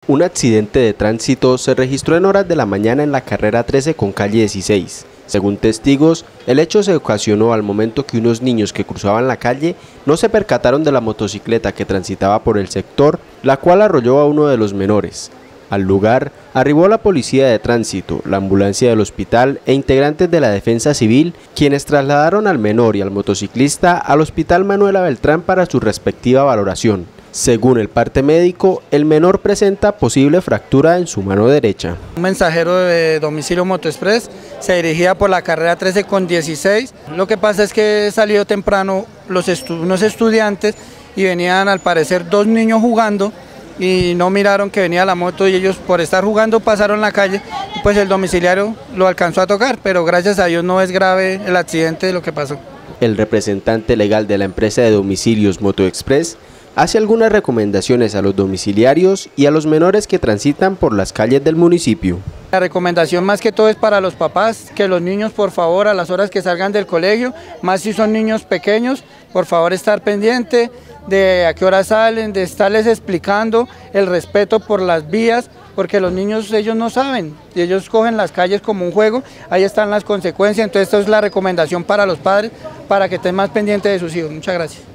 Un accidente de tránsito se registró en horas de la mañana en la carrera 13 con calle 16. Según testigos, el hecho se ocasionó al momento que unos niños que cruzaban la calle no se percataron de la motocicleta que transitaba por el sector, la cual arrolló a uno de los menores. Al lugar arribó la policía de tránsito, la ambulancia del hospital e integrantes de la defensa civil, quienes trasladaron al menor y al motociclista al hospital Manuela Beltrán para su respectiva valoración. Según el parte médico, el menor presenta posible fractura en su mano derecha. Un mensajero de domicilio Motoexpress se dirigía por la carrera 13 con 16. Lo que pasa es que salió temprano unos estudiantes y venían al parecer dos niños jugando y no miraron que venía la moto y ellos por estar jugando pasaron la calle y pues el domiciliario lo alcanzó a tocar, pero gracias a Dios no es grave el accidente de lo que pasó. El representante legal de la empresa de domicilios Motoexpress hace algunas recomendaciones a los domiciliarios y a los menores que transitan por las calles del municipio. La recomendación más que todo es para los papás, que los niños por favor a las horas que salgan del colegio, más si son niños pequeños, por favor estar pendiente de a qué hora salen, de estarles explicando el respeto por las vías, porque los niños ellos no saben, y ellos cogen las calles como un juego, ahí están las consecuencias, entonces esto es la recomendación para los padres, para que estén más pendientes de sus hijos. Muchas gracias.